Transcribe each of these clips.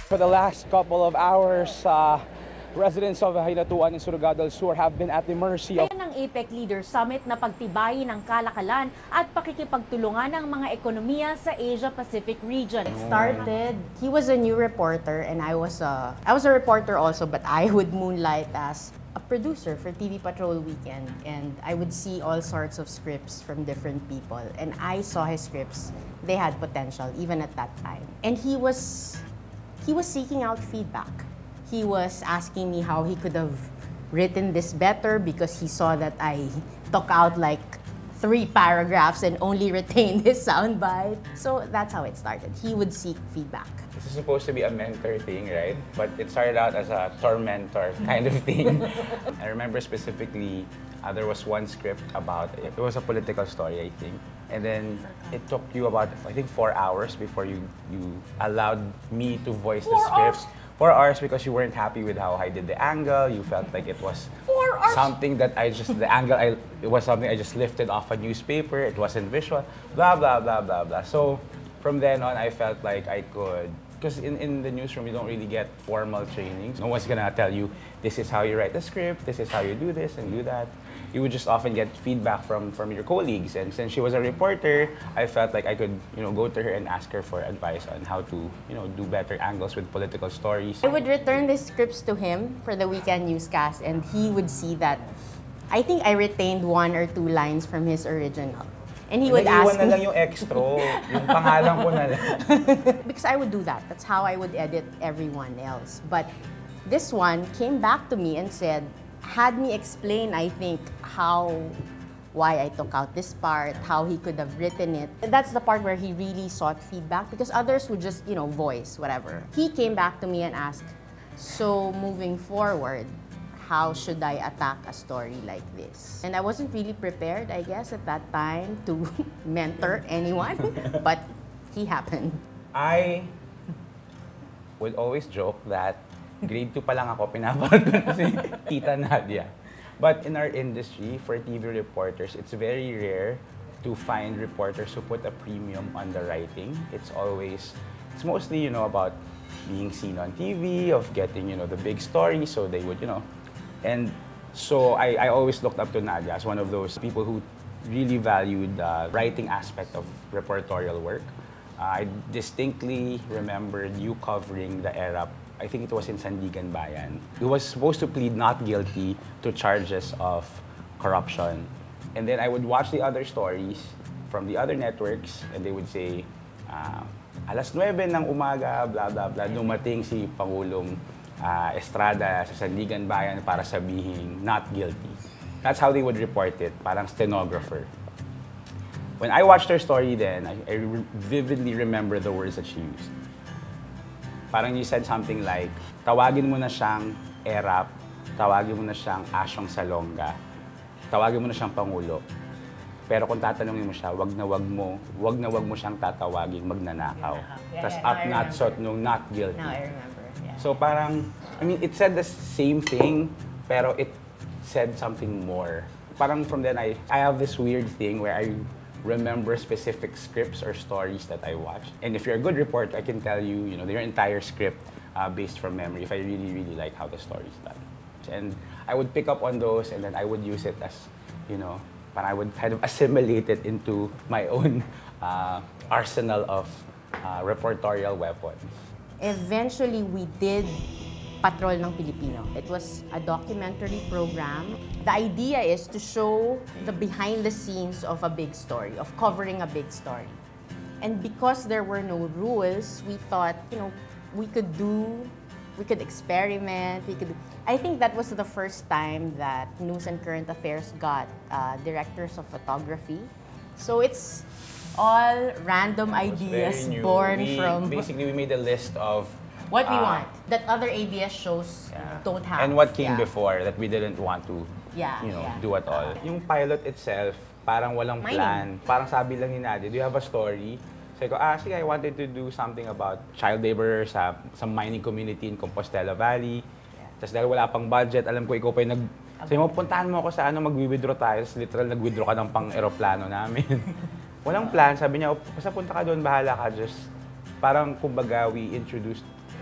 For the last couple of hours, residents of Hinatuan and Surigao del Sur have been at the mercy of ng APEC Leaders Summit na pagtibayin ng kalakalan at pakikipagtulungan ng mga ekonomiya sa Asia-Pacific region. It started, he was a new reporter and I was a reporter also, but I would moonlight as a producer for TV Patrol Weekend, and I would see all sorts of scripts from different people, and I saw his scripts. They had potential even at that time. And he was seeking out feedback. He was asking me how he could have written this better because he saw that I took out like 3 paragraphs and only retained his soundbite. So that's how it started. He would seek feedback. This is supposed to be a mentor thing, right? But it started out as a tormentor kind of thing. I remember specifically, there was one script about, it was a political story, I think. And then it took you about, I think, 4 hours before you allowed me to voice the script. 4 hours because you weren't happy with how I did the angle. You felt like it was something that it was something I just lifted off a newspaper. It wasn't visual, blah, blah, blah, blah, blah. So from then on, I felt like I could, because in the newsroom, you don't really get formal trainings. No one's gonna tell you, this is how you write the script, this is how you do this and do that. You would just often get feedback from your colleagues. And since she was a reporter, I felt like I could, go to her and ask her for advice on how to, do better angles with political stories. I would return the scripts to him for the weekend newscast, and he would see that I think I retained 1 or 2 lines from his original. And he would ask me... na lang yung extra, yung pangalan ko na lang. Because I would do that. That's how I would edit everyone else. But this one came back to me and had me explain, I think, why I took out this part, how he could have written it. That's the part where he really sought feedback because others would just, voice, whatever. He came back to me and asked, so moving forward, how should I attack a story like this? And I wasn't really prepared, I guess, at that time to mentor anyone, but he happened. I would always joke that grade 2 pa lang ako, pinapanood ko na si Tita Nadia. But in our industry, for TV reporters, it's very rare to find reporters who put a premium on the writing. It's mostly, about being seen on TV, of getting, the big story, so they would, And so I always looked up to Nadia as one of those people who really valued the writing aspect of reportorial work. I distinctly remembered you covering the era, I think it was in Sandigan Bayan. He was supposed to plead not guilty to charges of corruption. And then I would watch the other stories from the other networks and they would say, alas 9 ng umaga, blah, blah, blah, dumating si Pangulong Estrada sa Sandigan Bayan para sabihin not guilty. That's how they would report it, parang stenographer. When I watched her story then, I vividly remember the words that she used. Parang you said something like, tawagin mo na siyang erap, tawagin mo na siyang asyong salonga, tawagin mo na siyang pangulo. Pero kung tatanungin mo siya, wag na wag mo siyang tatawagin magnanakaw. Tas up not sot nung not guilty. Now I remember. Yeah. So parang, it said the same thing, pero it said something more. Parang from then, I have this weird thing where I remember specific scripts or stories that I watched. And if you're a good reporter, I can tell you, their entire script based from memory if I really, really like how the story's done. And I would pick up on those and then I would use it as, but I would kind of assimilate it into my own arsenal of reportorial weapons. Eventually, we did Patrol ng Pilipino. It was a documentary program. The idea is to show the behind the scenes of a big story, of covering a big story. And because there were no rules, we thought, we could experiment, I think that was the first time that News and Current Affairs got directors of photography. So it's all random ideas born from... Basically, we made a list of what we want, that other ABS shows don't have. And what came before that we didn't want to do at all. Yung pilot itself, parang walang plan. Parang sabi lang ni Nadia, do you have a story? Sabi ko, sige, I wanted to do something about child labor sa mining community in Compostela Valley. Tapos dahil wala pang budget, alam ko ikaw pa yung sabi mo, puntahan mo ako sa mag-withdraw tayo. Tapos literal, nag-withdraw ka ng pang-aeroplano namin. Walang plan. Sabi niya, basta punta ka doon, bahala ka. Just parang kumbaga, we introduced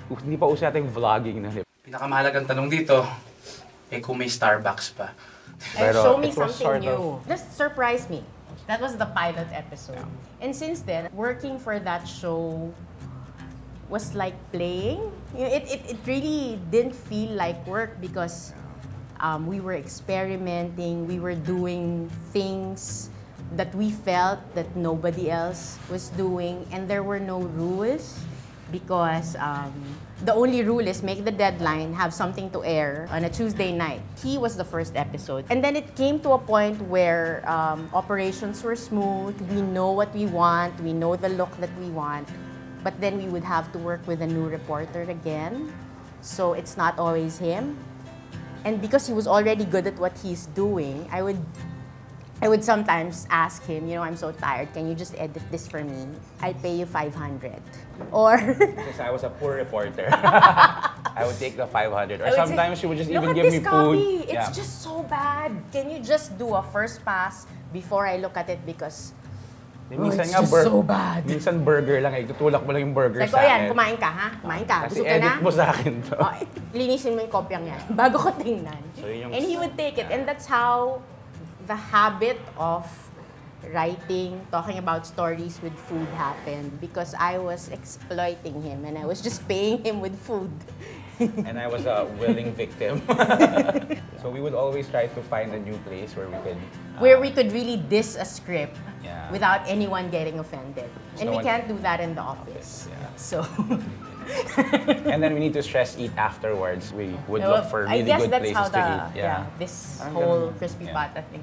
hindi pa uso natin yung vlogging na. Pinakamahalagang tanong dito, kung may Starbucks pa. And Pero show me it was something sort new. Just surprise me. That was the pilot episode. And since then, working for that show was like playing. It really didn't feel like work because we were experimenting, we were doing things that we felt that nobody else was doing, and there were no rules because the only rule is make the deadline, have something to air on a Tuesday night. He was the first episode. And then it came to a point where operations were smooth, we know what we want, we know the look that we want, but then we would have to work with a new reporter again. So it's not always him. And because he was already good at what he's doing, I would sometimes ask him, I'm so tired, can you just edit this for me? I'll pay you 500. Or Since I was a poor reporter, I would take the 500. Or sometimes she would just even give me food. It's just so bad. Can you just do a first pass before I look at it because Minsan it's nga just so bad. Minsan burger lang, tutulak mo lang yung burger Like, sa akin. kumain ka ha? Kumain ka. Kasi Gusto ka na? edit mo sa akin to. Oh, linisin mo yung kopyang yan bago ko tingnan. So, yun yung- And he would take it. And that's how the habit of writing, talking about stories with food happened because I was exploiting him and I was just paying him with food. And I was a willing victim. So we would always try to find a new place where we could... Where we could really diss a script Yeah. without anyone getting offended. And No we one- can't do that in the office. Yeah. So, And then we need to stress eat afterwards. We would look for I really guess good that's places how to eat. this Parang whole ganun. crispy Yeah. pata thing.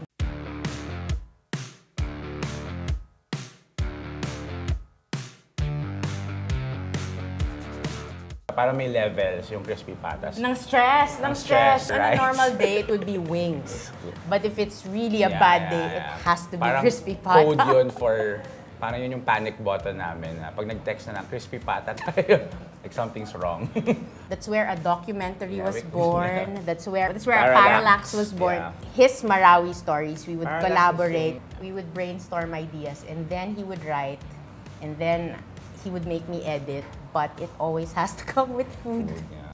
Para may levels yung crispy patas. Ng stress. On stress, a right? normal day, it would be wings. But if it's really a Yeah, bad yeah, day, yeah. it has to be Parang crispy pata. code yun for... Parang yun yung panic button namin. Na pag nag-text na ng crispy pata tayo, like something's wrong. That's where a documentary Yeah, was we- born. That's where a Parallax. Parallax was born. Yeah. His Marawi stories, we would Parallax is collaborate. We would brainstorm ideas, and then he would write, and then he would make me edit. But it always has to come with food. Yeah.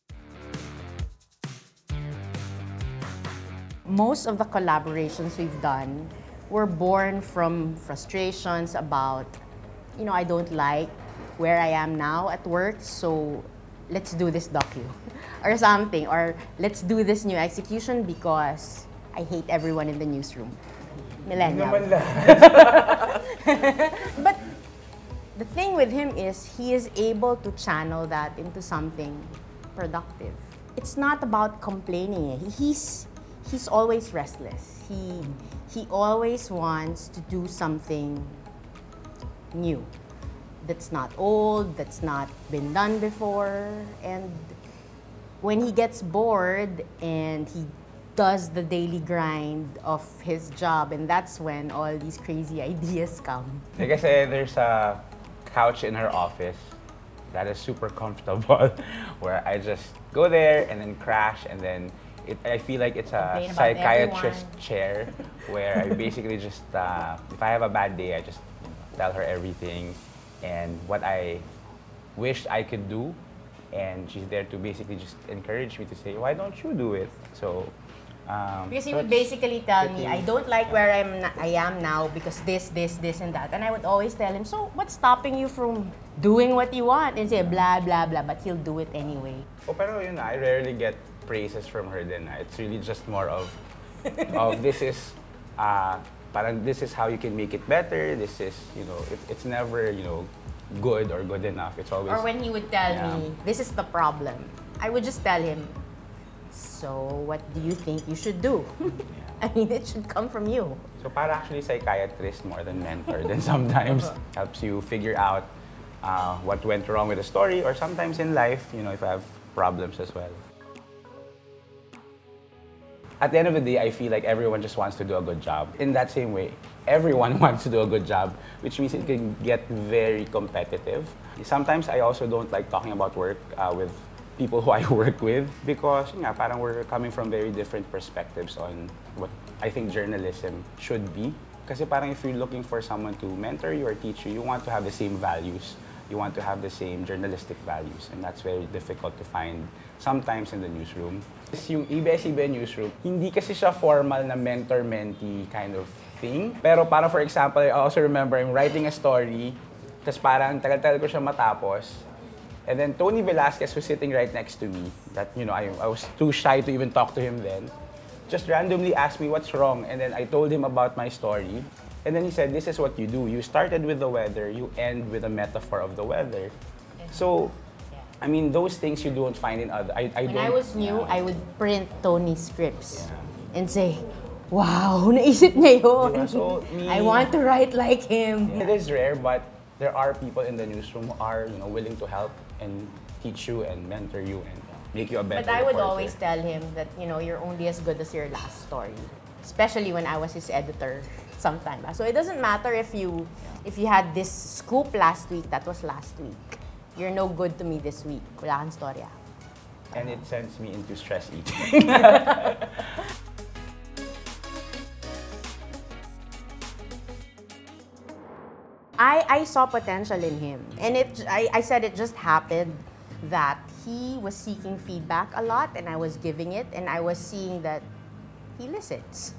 Most of the collaborations we've done were born from frustrations about, I don't like where I am now at work, so let's do this docu or something, or let's do this new execution because I hate everyone in the newsroom. Millennial. But the thing with him is he is able to channel that into something productive. It's not about complaining. He's always restless. He always wants to do something new that's not old, that's not been done before. And when he gets bored and he does the daily grind of his job, and that's when all these crazy ideas come. Kasi there's a couch in her office that is super comfortable where I just go there and then crash, and then I feel like it's a Complain about psychiatrist everyone. chair where I basically just, if I have a bad day, I just tell her everything and what I wished I could do, and she's there to basically just encourage me to say, why don't you do it? So, Because he so would it's basically tell me, pretty- I don't like where I am now because this, and that. And I would always tell him, so what's stopping you from doing what you want? And say, blah, blah, blah, but he'll do it anyway. Oh, pero yun na, I rarely get praises from her din. It's really just more of this is, parang this is how you can make it better. This is, it's never, good or good enough. It's always... Or when he would tell Yeah. me, this is the problem, I would just tell him, so what do you think you should do? I mean, it should come from you. So para actually psychiatrist more than mentor then sometimes helps you figure out what went wrong with the story, or sometimes in life, if I have problems as well. At the end of the day, I feel like everyone just wants to do a good job. In that same way, everyone wants to do a good job, which means it can get very competitive. Sometimes I also don't like talking about work with people who I work with because parang we're coming from very different perspectives on what I think journalism should be. Kasi parang if you're looking for someone to mentor you or teach you, you want to have the same values. you want to have the same journalistic values, and that's very difficult to find sometimes in the newsroom. Yung ABS-CBN newsroom, hindi kasi siya formal na mentor-mentee kind of thing. Pero parang for example, I also remember I'm writing a story, tapos parang tagal-tagal ko siya matapos. And then Tony Velasquez was sitting right next to me. That, you know, I was too shy to even talk to him then. Just randomly asked me what's wrong, and then I told him about my story. And then he said, this is what you do. You started with the weather, you end with a metaphor of the weather. So, I mean, those things you don't find in other... When I was new, I would print Tony's scripts and say, wow, naisip niya yun. Diba? So, I want to write like him. It is rare, but there are people in the newsroom who are, you know, willing to help and teach you and mentor you and make you a better But I would reporter. always tell him that, you know, you're only as good as your last story. Especially when I was his editor sometime. So it doesn't matter if you had this scoop last week, that was last week. You're no good to me this week. Wala kang storya. And it sends me into stress eating. I saw potential in him. And I said it just happened that he was seeking feedback a lot and I was giving it, and I was seeing that he listens.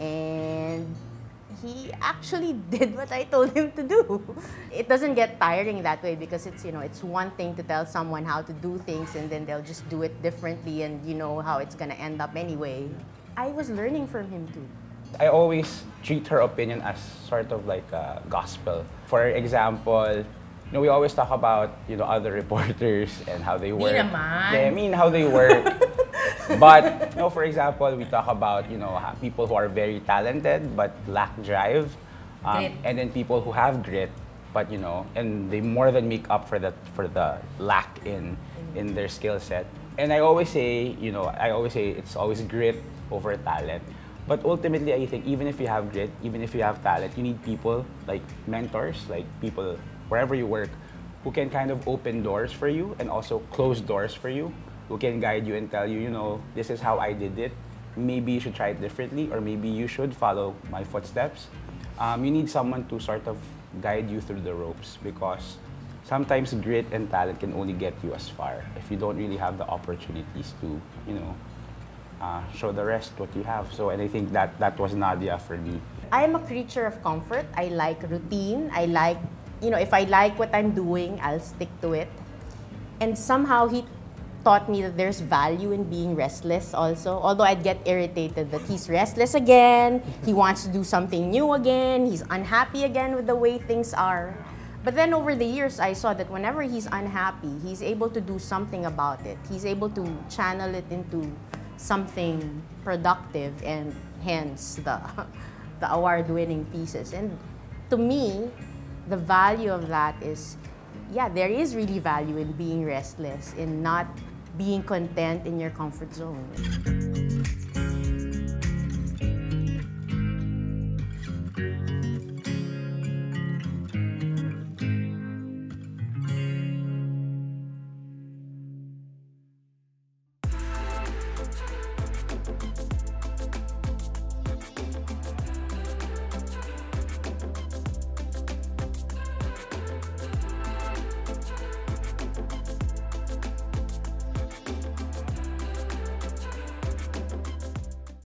And he actually did what I told him to do. It doesn't get tiring that way because it's, you know, it's one thing to tell someone how to do things and then they'll just do it differently and you know how it's gonna end up anyway. I was learning from him too. I always treat her opinion as sort of like a gospel. For example, you know, we always talk about, you know, other reporters and how they work. naman. I mean how they work. But, you know, for example, we talk about, you know, people who are very talented but lack drive. And then people who have grit, but, you know, and they more than make up for the lack in their skill set. And I always say, you know, it's always grit over talent. But ultimately, I think even if you have grit, even if you have talent, you need people like mentors, like people wherever you work, who can kind of open doors for you and also close doors for you, who can guide you and tell you, you know, this is how I did it. Maybe you should try it differently, or maybe you should follow my footsteps. You need someone to sort of guide you through the ropes, because sometimes grit and talent can only get you as far if you don't really have the opportunities to, you know, show the rest what you have. So, and I think that was Nadia for me. I'm a creature of comfort. I like routine. I like, you know, if I like what I'm doing, I'll stick to it. And somehow he taught me that there's value in being restless also. Although I'd get irritated that he's restless again, he wants to do something new again, he's unhappy again with the way things are. But then over the years, I saw that whenever he's unhappy, he's able to do something about it. He's able to channel it into something productive, and hence the award-winning pieces. And to me, the value of that is, yeah, there is really value in being restless, in not being content in your comfort zone.